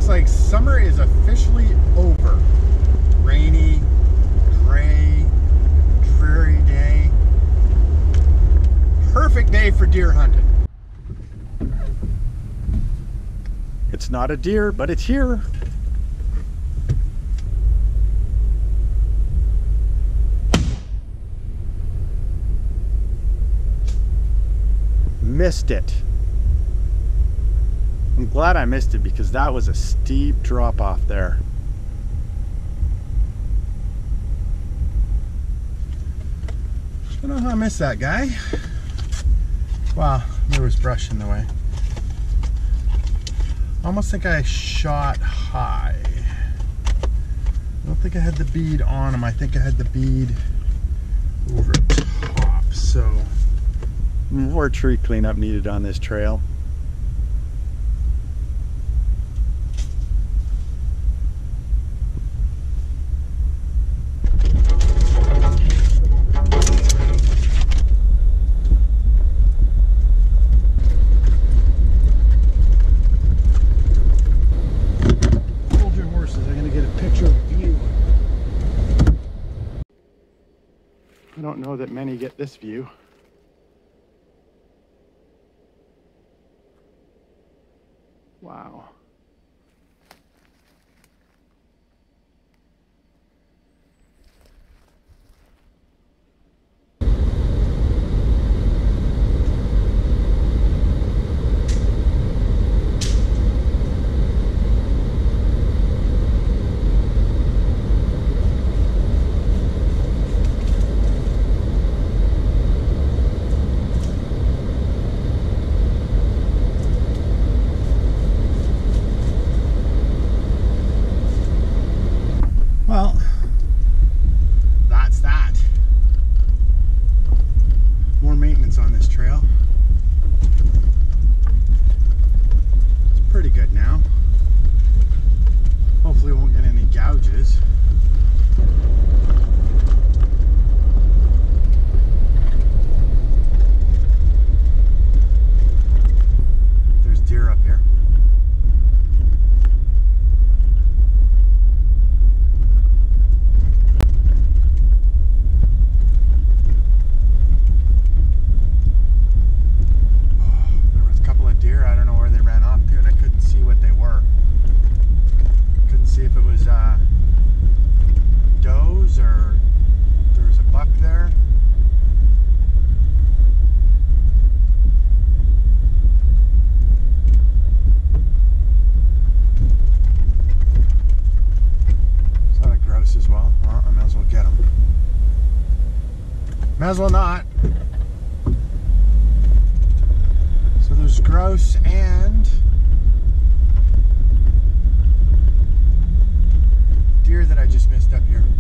looks like summer is officially over. Rainy, gray, dreary day. Perfect day for deer hunting. It's not a deer, but it's here. Missed it. I'm glad I missed it because that was a steep drop off there. I don't know how I missed that guy. Wow, there was brush in the way. I almost think I shot high. I don't think I had the bead on him. I think I had the bead over top, so. More tree cleanup needed on this trail. Hold your horses, I'm gonna get a picture of you. I don't know that many get this view. Wow. Well, that's that. More maintenance on this trail. It's pretty good now. Hopefully we won't get any gouges. There's deer up here. See if it was does or there was a buck there. Is that a grouse as well? Well, I might as well get him. Might as well not. So there's grouse and deer that I just missed up here.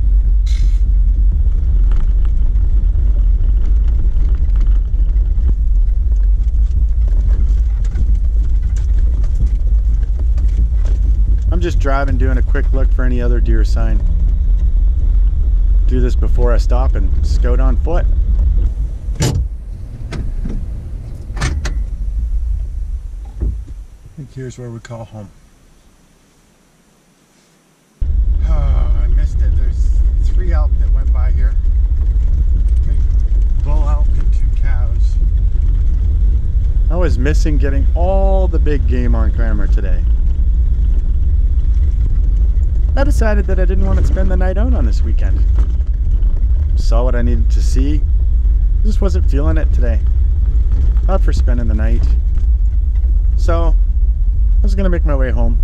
I'm just driving, doing a quick look for any other deer sign. Do this before I stop and scout on foot. I think here's where we call home. There's 3 elk that went by here. Big bull elk and 2 cows. I was missing getting all the big game on camera today. I decided that I didn't want to spend the night out on this weekend. Saw what I needed to see. Just wasn't feeling it today. Not for spending the night. So I was gonna make my way home.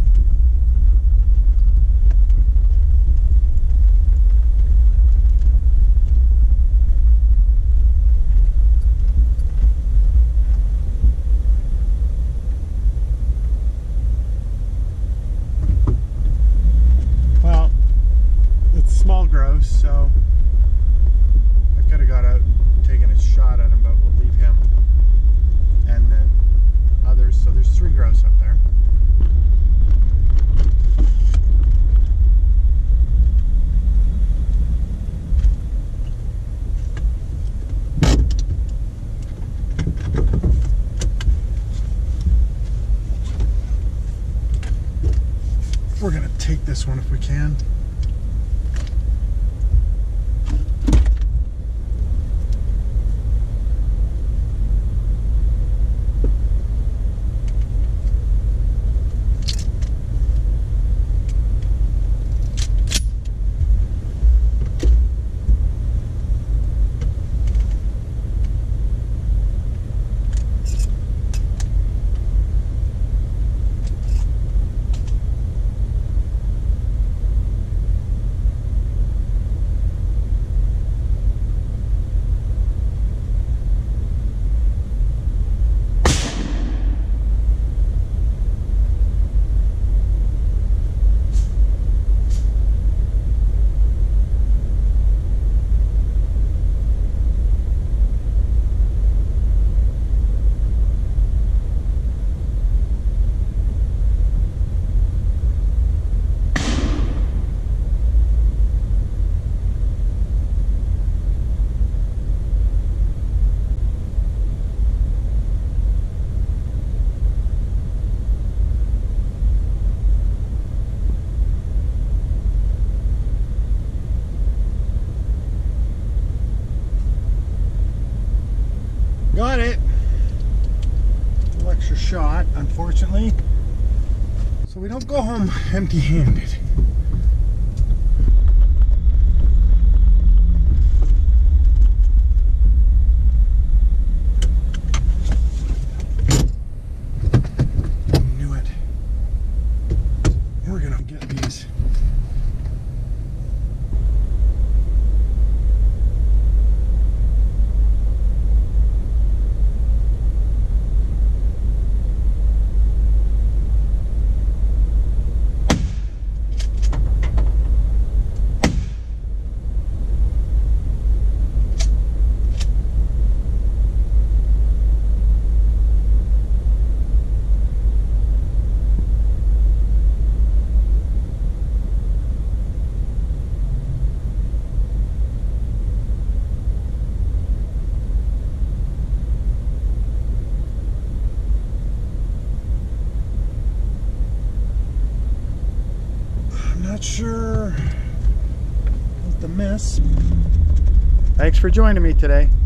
Small grouse, so I could have got out and taken a shot at him, but we'll leave him and then others. So there's 3 grouse up there. We're gonna take this one if we can. Got it. A little extra shot, unfortunately. So we don't go home empty-handed. Knew it. We're gonna get these. Not sure what the miss. Thanks for joining me today.